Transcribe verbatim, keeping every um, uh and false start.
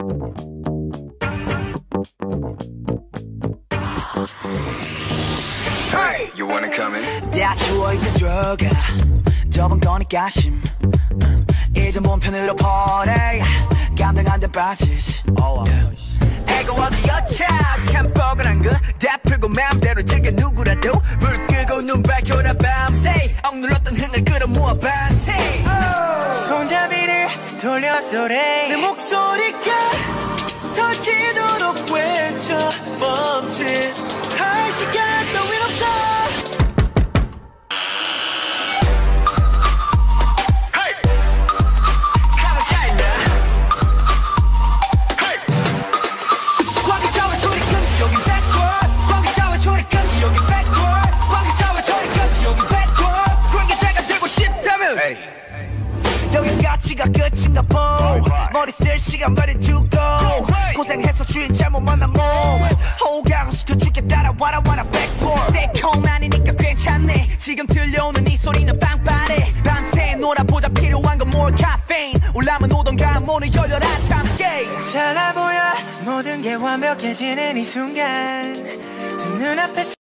Hey, you wanna come in? 다 추워 이제 들어가 좁은 거니까 심 이제 몸 편으로 보내 감당 안 돼 빠지지 애가 어디였자 참 뻐근한 거 다 풀고 마음대로 즐겨 누구라도 불 끄고 눈 밝혀라 밤새 억눌렀던 흥을 끌어모아 반세 손잡이를 돌려줘래 내 목소리가 터지도록 외쳐 멈칫 할 시간 따윈 없어 가치가 끝인가 보 머리 쓸 시간 ready to go 고생해서 주인 잘못 만난 몸 호강시켜줄게 따라와라 와라 backboard 새콤 아니니까 괜찮네 지금 들려오는 이 소리는 빵빠레 밤새 놀아보자 필요한 건 more caffeine 올라면 오던가 문을 열려라 참깨 달라 보여 모든 게 완벽해지는 이 순간 두 눈앞에